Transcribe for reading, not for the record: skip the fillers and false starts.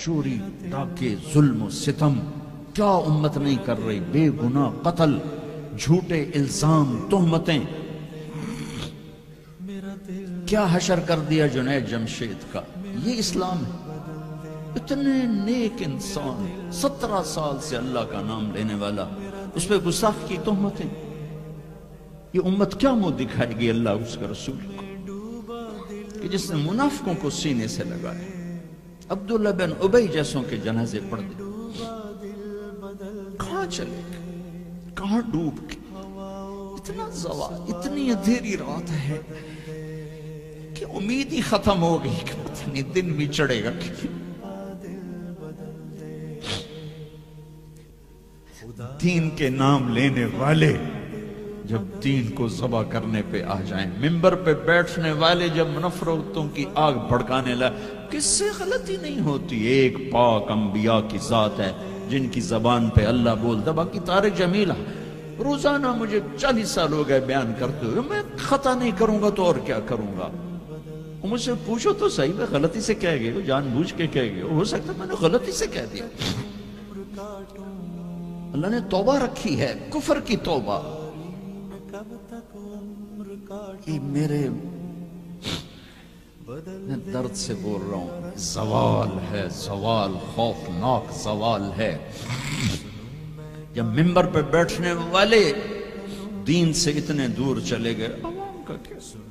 چوری ڈاکے ظلم و ستم کیا امت نہیں کر رہی، بے گناہ قتل، جھوٹے الزام تہمتیں، کیا حشر کر دیا جنید جمشید کا. یہ اسلام ہے. اتنے نیک انسان 17 سال سے اللہ کا نام لینے والا، اس پہ گستاخ کی تہمتیں. یہ امت کیا منہ دکھائے گی اللہ اس کے رسول کو کہ جس نے منافقوں کو سینے سے لگایا. عبداللہ بن ابی جیسوں کے جنازے پڑھ دے. کہاں چلے گئے، کہاں ڈوب گئے. اتنا زوال، اتنی اندھیری رات ہے کہ امید ہی ختم ہو گئی کہ پتہ نہیں دن بھی چڑھے گا. دین کے نام لینے والے جب دین کو ذبح کرنے پہ آ جائیں، منبر پہ بیٹھنے والے جب نفرتوں کی آگ بھڑکانے لائے، کس سے غلطی نہیں ہوتی. ایک پاک انبیاء کی ذات ہے جن کی زبان پہ اللہ بولتا. باقی طارق جمیلہ روزانہ مجھے 40 سال ہو گئے بیان کرتے ہوئے، میں خطا نہیں کروں گا تو اور کیا کروں گا. مجھ سے پوچھو تو صحیح، میں غلطی سے کہہ گئے، جان بوجھ کے کہہ گئے، ہو سکتا میں نے غلطی سے کہہ دیا. اللہ نے توبہ رکھی ہے، کفر کی توبہ. یہ میں درد سے بول رہا ہوں. زوال ہے، زوال خوفناک زوال ہے. جب منبر پہ بیٹھنے والے دین سے اتنے دور چلے گئے، عوام کا کیا؟